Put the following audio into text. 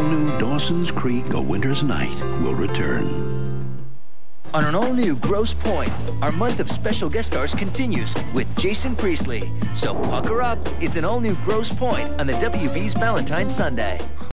all-new Dawson's Creek, A Winter's Night will return. On an all-new Grosse Pointe, our month of special guest stars continues with Jason Priestley. So pucker up, it's an all-new Grosse Pointe on the WB's Valentine's Sunday.